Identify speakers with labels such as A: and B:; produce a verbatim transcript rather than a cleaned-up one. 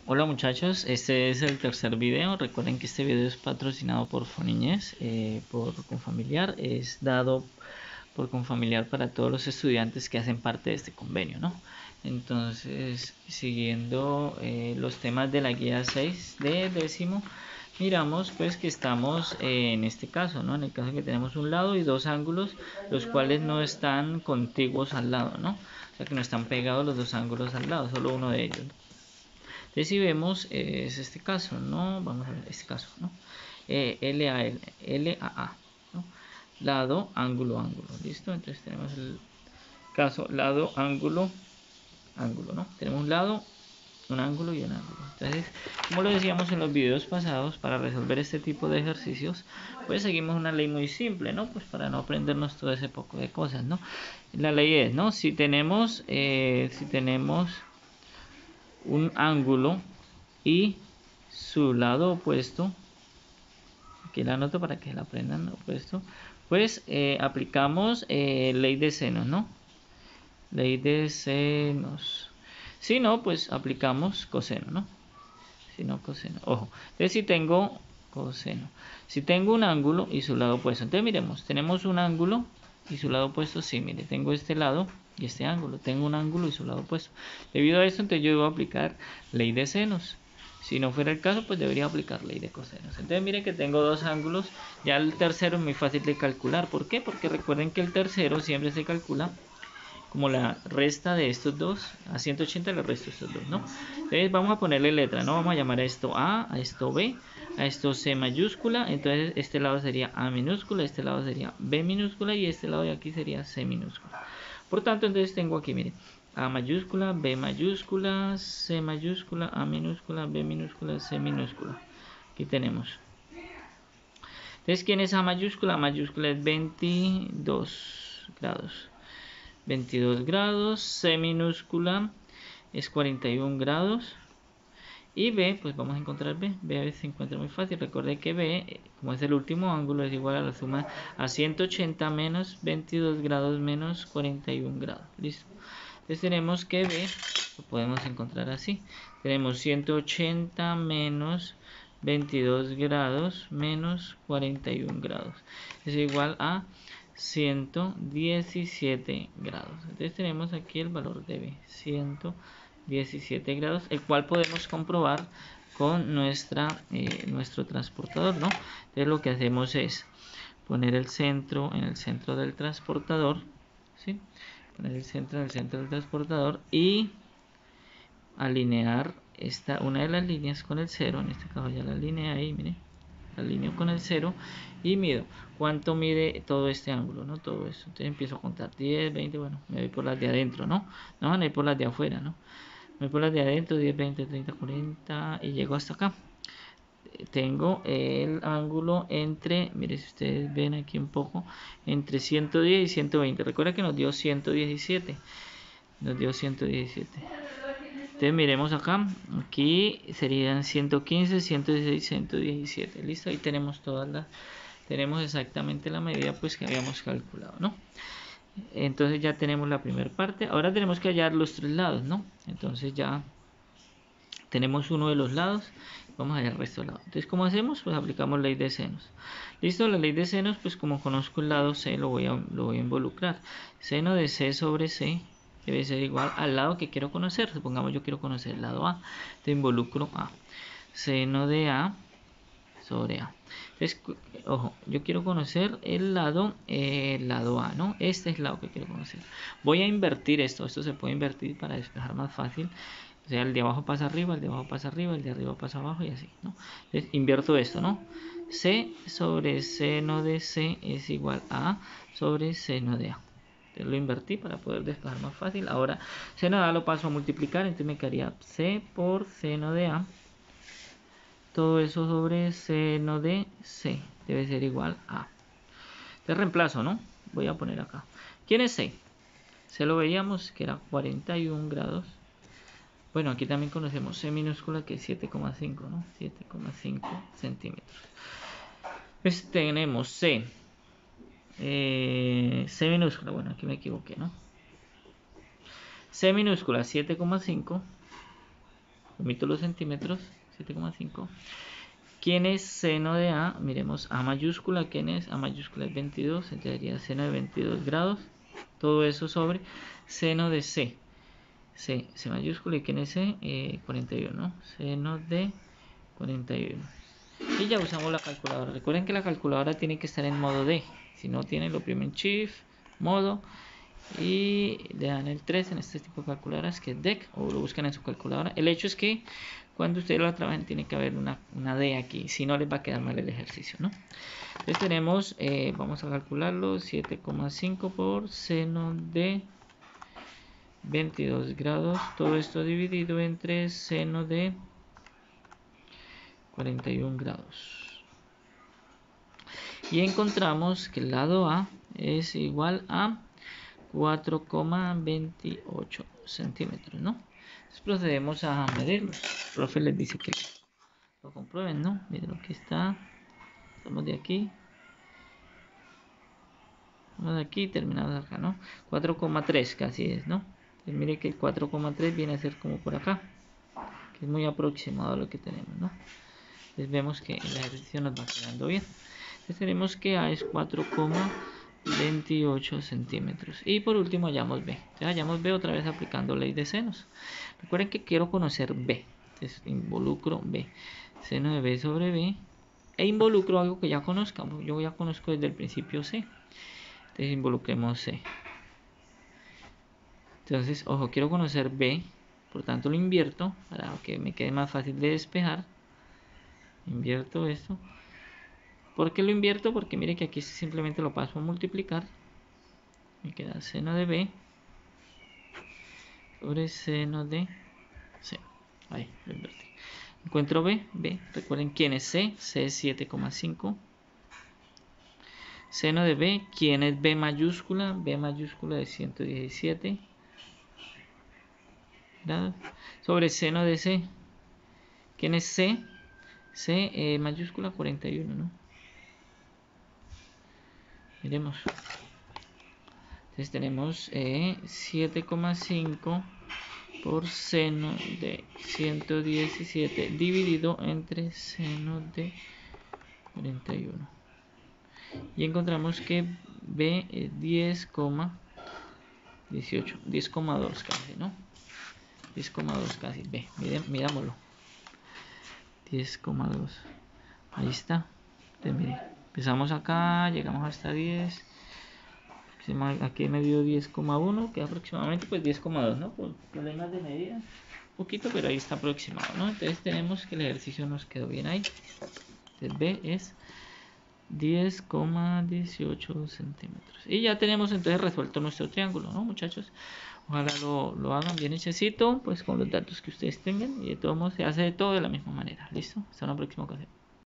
A: Hola muchachos, este es el tercer video. Recuerden que este video es patrocinado por Foniñez, eh, por Confamiliar. Es dado por Confamiliar para todos los estudiantes que hacen parte de este convenio, ¿no? Entonces, siguiendo eh, los temas de la guía seis de décimo, miramos pues que estamos eh, en este caso, ¿no? En el caso que tenemos un lado y dos ángulos, los cuales no están contiguos al lado, ¿no? O sea que no están pegados los dos ángulos al lado, solo uno de ellos. Entonces si vemos, eh, es este caso, ¿no? Vamos a ver este caso, ¿no? Eh, L A L, L A A, ¿no? Lado, ángulo, ángulo, ¿listo? Entonces tenemos el caso lado, ángulo, ángulo, ¿no? Tenemos un lado, un ángulo y un ángulo. Entonces, como lo decíamos en los videos pasados, para resolver este tipo de ejercicios, pues seguimos una ley muy simple, ¿no? Pues para no aprendernos todo ese poco de cosas, ¿no? La ley es, ¿no? Si tenemos, eh, si tenemos un ángulo y su lado opuesto, aquí la anoto para que la aprendan, opuesto, pues eh, aplicamos eh, ley de senos, ¿no? Ley de senos. Si no, pues aplicamos coseno, ¿no? Si no, coseno. Ojo, entonces si tengo coseno, si tengo un ángulo y su lado opuesto, entonces miremos, tenemos un ángulo y su lado opuesto, sí, mire, tengo este lado y este ángulo, tengo un ángulo y su lado opuesto. Debido a esto, entonces yo debo aplicar ley de senos. Si no fuera el caso, pues debería aplicar ley de cosenos. Entonces miren que tengo dos ángulos, ya el tercero es muy fácil de calcular. ¿Por qué? Porque recuerden que el tercero siempre se calcula como la resta de estos dos, a ciento ochenta le resto estos dos, ¿no? Entonces vamos a ponerle letra, ¿no? Vamos a llamar a esto A, a esto B, a esto C mayúscula, entonces este lado sería A minúscula, este lado sería B minúscula y este lado de aquí sería C minúscula. Por tanto, entonces tengo aquí, miren, A mayúscula, B mayúscula, C mayúscula, A minúscula, B minúscula, C minúscula. Aquí tenemos. Entonces, ¿quién es A mayúscula? A mayúscula es veintidós grados. veintidós grados, C minúscula es cuarenta y uno grados y B, pues vamos a encontrar B. B se encuentra muy fácil. Recuerde que B, como es el último ángulo, es igual a la suma a ciento ochenta menos veintidós grados menos cuarenta y uno grados. Listo. Entonces tenemos que B lo podemos encontrar así. Tenemos ciento ochenta menos veintidós grados menos cuarenta y uno grados. Es igual a ciento diecisiete grados. Entonces tenemos aquí el valor de B, ciento diecisiete grados, el cual podemos comprobar con nuestra, eh, nuestro transportador, ¿no? Entonces lo que hacemos es poner el centro en el centro del transportador, ¿sí? Poner el centro en el centro del transportador y alinear esta, una de las líneas con el cero. En este caso ya la alineé ahí, miren. Alineo con el cero y mido cuánto mide todo este ángulo, ¿no? Todo esto. Entonces empiezo a contar diez, veinte, bueno, me voy por las de adentro, ¿no? No, no voy por las de afuera, ¿no? Me voy por las de adentro, diez, veinte, treinta, cuarenta y llego hasta acá. Tengo el ángulo entre, mire si ustedes ven aquí un poco, entre ciento diez y ciento veinte. Recuerda que nos dio ciento diecisiete. Nos dio ciento diecisiete. Entonces miremos acá, aquí serían ciento quince, ciento dieciséis, ciento diecisiete, listo, ahí tenemos todas las, tenemos exactamente la medida pues que habíamos calculado, ¿no? Entonces ya tenemos la primera parte, ahora tenemos que hallar los tres lados, ¿no? Entonces ya tenemos uno de los lados, vamos a hallar el resto del lado. Entonces, ¿cómo hacemos? Pues aplicamos ley de senos. Listo, la ley de senos, pues como conozco el lado C, lo voy a, lo voy a involucrar. Seno de C sobre C debe ser igual al lado que quiero conocer. Supongamos yo quiero conocer el lado A. Te involucro A. Seno de A sobre A. Entonces, ojo, yo quiero conocer el lado, eh, el lado A, ¿no? Este es el lado que quiero conocer. Voy a invertir esto. Esto se puede invertir para despejar más fácil. O sea, el de abajo pasa arriba, el de abajo pasa arriba, el de arriba pasa abajo y así, ¿no? Entonces, invierto esto, ¿no? C sobre seno de C es igual a sobre seno de A. Entonces lo invertí para poder despejar más fácil. Ahora, seno de A lo paso a multiplicar, entonces me quedaría C por seno de A. Todo eso sobre seno de C debe ser igual a. Entonces reemplazo, ¿no? Voy a poner acá. ¿Quién es C? C lo veíamos que era cuarenta y uno grados. Bueno, aquí también conocemos C minúscula que es siete coma cinco, ¿no? siete coma cinco centímetros. Pues tenemos C. Eh, C minúscula, bueno, aquí me equivoqué, ¿no? C minúscula siete coma cinco omito los centímetros, siete coma cinco. ¿Quién es seno de A? Miremos A mayúscula, ¿quién es? A mayúscula es veintidós, entonces sería seno de veintidós grados, todo eso sobre seno de C. C, C mayúscula, ¿y quién es C? Eh, cuarenta y uno, seno de cuarenta y uno. Y ya usamos la calculadora. Recuerden que la calculadora tiene que estar en modo D. Si no tiene, lo oprimen Shift, modo, y le dan el tres en este tipo de calculadoras que es D E C, o lo buscan en su calculadora. El hecho es que cuando ustedes lo trabajen tiene que haber una, una D aquí, si no les va a quedar mal el ejercicio, ¿no? Entonces tenemos, eh, vamos a calcularlo, siete coma cinco por seno de veintidós grados, todo esto dividido entre seno de cuarenta y uno grados. Y encontramos que el lado A es igual a cuatro coma veintiocho centímetros, ¿no? Entonces procedemos a medirlo. El profe les dice que lo comprueben, ¿no? Miren lo que está. Estamos de aquí. Estamos de aquí y terminamos acá, ¿no? cuatro coma tres casi es, ¿no? Entonces mire que el cuatro coma tres viene a ser como por acá, que es muy aproximado a lo que tenemos, ¿no? Entonces vemos que el ejercicio nos va quedando bien. Entonces tenemos que A es cuatro coma veintiocho centímetros. Y por último hallamos B. Entonces hallamos B otra vez aplicando ley de senos. Recuerden que quiero conocer B. Entonces involucro B. Seno de B sobre B. E involucro algo que ya conozcamos. Yo ya conozco desde el principio C. Entonces involucremos C. Entonces, ojo, quiero conocer B. Por tanto lo invierto para que me quede más fácil de despejar. Invierto esto. ¿Por qué lo invierto? Porque mire que aquí simplemente lo paso a multiplicar. Me queda seno de B sobre seno de C. Ahí, lo invertí. Encuentro B. B. Recuerden quién es C. C es siete coma cinco. Seno de B. ¿Quién es B mayúscula? B mayúscula de ciento diecisiete grados. Sobre seno de C. ¿Quién es C? C eh, mayúscula cuarenta y uno, ¿no? Miremos. Entonces tenemos eh, siete coma cinco por seno de ciento diecisiete dividido entre seno de cuarenta y uno. Y encontramos que B es diez coma dieciocho, diez coma dos casi, ¿no? diez coma dos casi, B, mirámoslo. diez coma dos. Ahí está. Entonces, mire, empezamos acá, llegamos hasta diez. Aquí me dio diez coma uno, que aproximadamente pues diez coma dos, ¿no? Por problemas de medida, un poquito, pero ahí está aproximado, ¿no? Entonces tenemos que el ejercicio nos quedó bien ahí. Entonces B es diez coma dieciocho centímetros. Y ya tenemos entonces resuelto nuestro triángulo, ¿no, muchachos? Ojalá lo, lo hagan bien hechecito, pues con los datos que ustedes tengan. Y de todos modos se hace de todo de la misma manera. ¿Listo? Hasta una próxima ocasión.